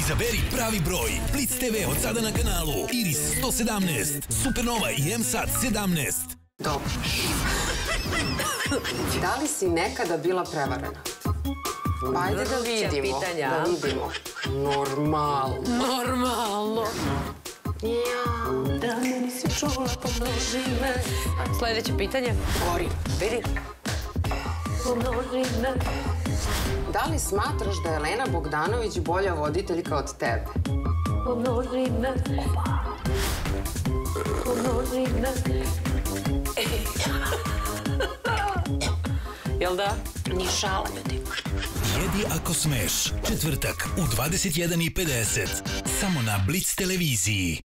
Izaberi pravi broj. Blitz TV od sada na kanalu Iris 117, Supernova i M-Sat 17. Dobro. Da li si nekada bila prevarena? Pa ajde da vidimo. Da vidimo. Normalno. Ja, da me nisi čula, pomnoži me. Sljedeće pitanje. Gori. Vidi. Pomnoži me. Da li smatraš da je Elena Bogdanović bolja voditeljka od tebe? Pomnoži me. Pomnoži me. Jel da? Ni šala, ljudi. Jedi ako smeš. Četvrtak u 21:50. Samo na Blitz televiziji.